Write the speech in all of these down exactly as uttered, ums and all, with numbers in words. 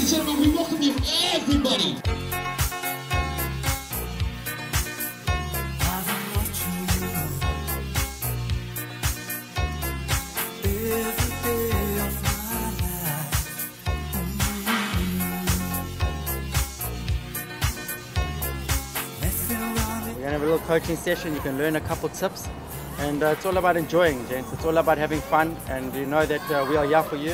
Ladies and gentlemen, we welcome you, everybody. We're gonna have a little coaching session. You can learn a couple tips, and uh, it's all about enjoying, gents. It's all about having fun, and you know that uh, we are here for you.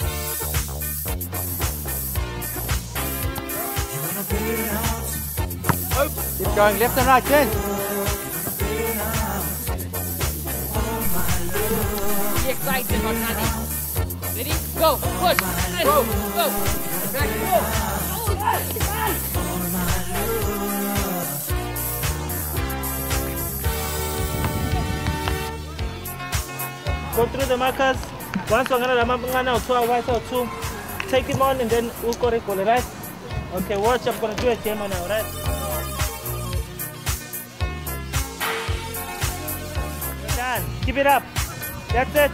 Keep going left and right, gents. Be excited about nothing. Ready? Go, push, go, go. Back, go. Go through the markers. Once we're gonna two white or two, take him on and then we'll go recall, right? Okay, watch, I'm gonna do a demo now, right? Done. Keep it up. That's it.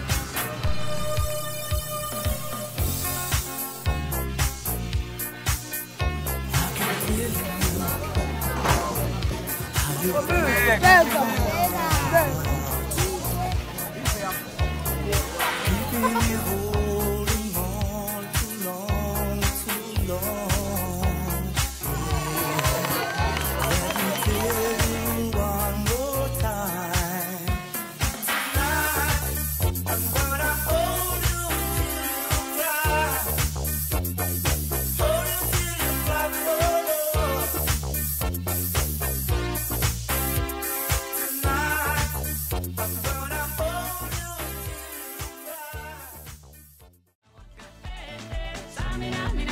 I mean, I mean.